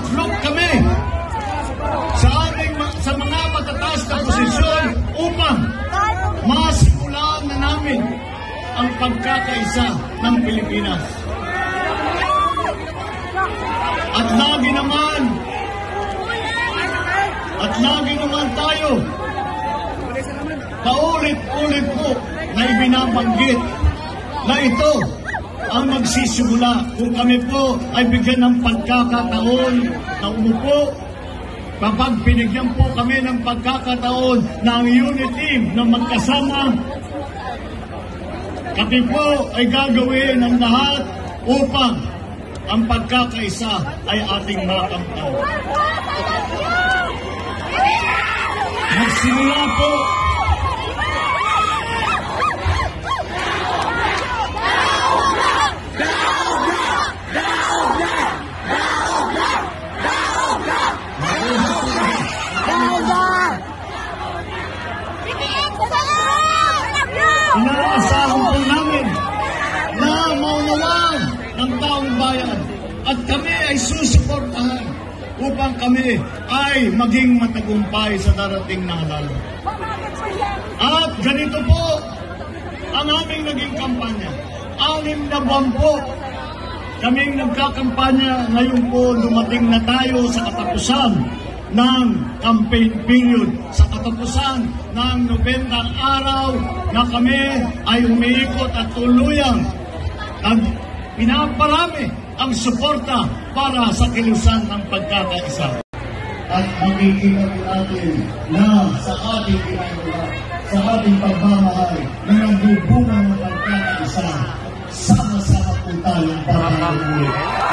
nagluklok kami sa mga matataas na posisyon upang masimulan na namin ang pagkakaisa ng Pilipinas. At lagi naman tayo paulit-ulit po na ibinabanggit na ito ang magsisimula kung kami po ay bigyan ng pagkakataon na umupo. Kapag binigyan po kami ng pagkakataon ng unit team na magkasama, kami po ay gagawin ang lahat upang ang pagkakaisa ay ating makamtan. Magsimula po inaasahan po namin na maunawaan ng taong bayan at kami ay susuportahan upang kami ay maging matagumpay sa darating na halalan. At ganito po ang aming naging kampanya. 6 na buwan po kaming nagkakampanya. Ngayon po dumating na tayo sa katapusan ng campaign period, sa katapusan ng 90 araw na kami ay umiikot at tuluyang pinaparami ang suporta para sa kilusan ng pagkakaisa. At makikita po natin na sa ating ginagawa, sa ating pagmamahal na nagbubunga ng pagkakaisa, sama-sama po tayong para